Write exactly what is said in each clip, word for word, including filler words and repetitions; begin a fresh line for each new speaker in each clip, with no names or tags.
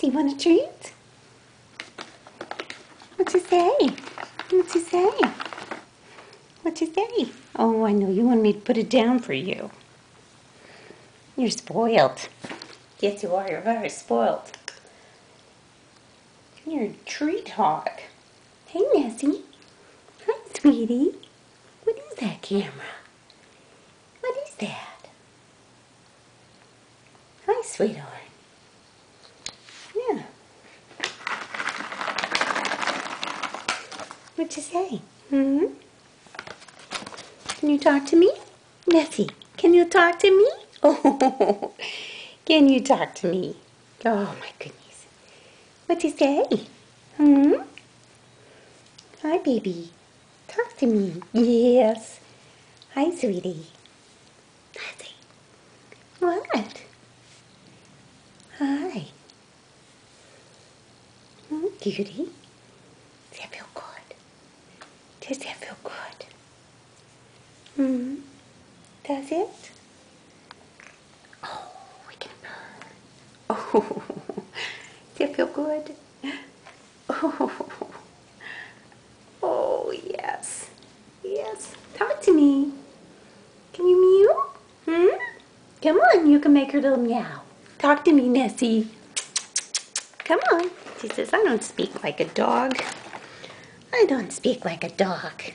Nessie, want a treat? What you say? What you say? What you say? Oh, I know you want me to put it down for you. You're spoiled. Yes, you are. You're very spoiled. You're a treat hog. Hey, Nessie. Hi, sweetie. What is that camera? What is that? Hi, sweetheart. Yeah. What you say? Hmm? Can you talk to me? Nessie, can you talk to me? Oh, can you talk to me? Oh, my goodness. What you say? Hmm? Hi, baby. Talk to me. Yes. Hi, sweetie. Nessie. What? Hi. Hmm, cutie. Does that feel good? Does that feel good? Hmm? Does it? Oh, we can purr. Oh, does it feel good? Oh, oh yes. Yes. Talk to me. Can you meow? Hmm? Come on, you can make her little meow. Talk to me, Nessie. Come on. She says, I don't speak like a dog. I don't speak like a dog.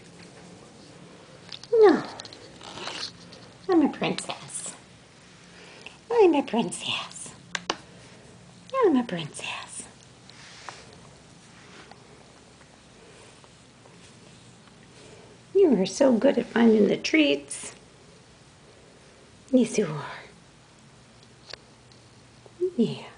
No. I'm a princess. I'm a princess. I'm a princess. You are so good at finding the treats. Yes, you are. Yeah.